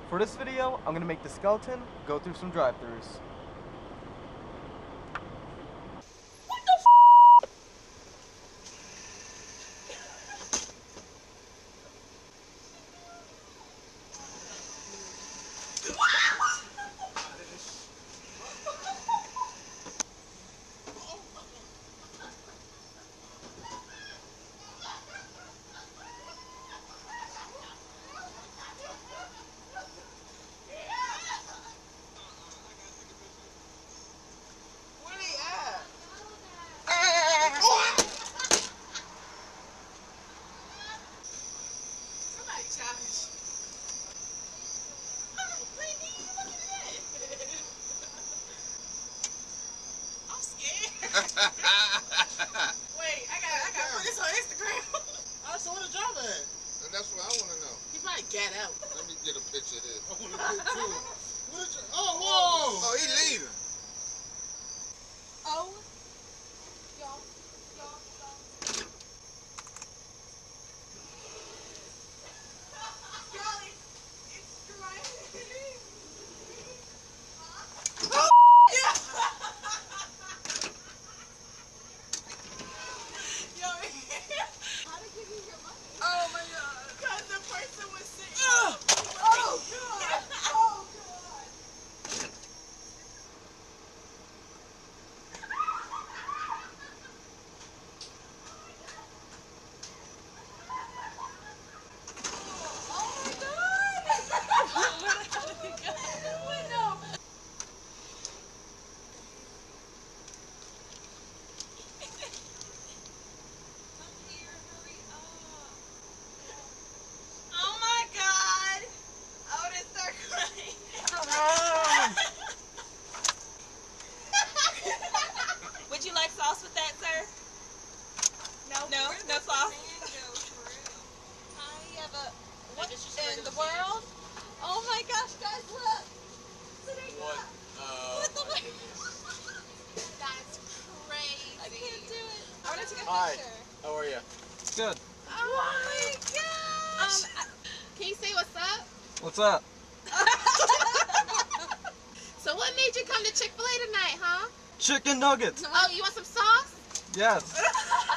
For this video, I'm gonna make the skeleton go through some drive-thrus. Wait, I gotta put this on Instagram. Alright, so where the driver at? And that's what I want to know. He probably got out. Let me get a picture of this. I want to get too. What the oh, whoa! Oh, he leaving. Oh. Oh my god. Because the person was sitting. Oh god. Oh god. Would you like sauce with that, sir? No sauce. I have a what in the world? Oh my gosh, guys, look! What the fuck? That's crazy. I can't do it. I want to take a picture. How are you? Good. Oh my gosh! Can you say what's up? What's up? So what made you come to Chick-fil-A tonight, huh? Chicken nuggets. Oh, you want some sauce? Yes.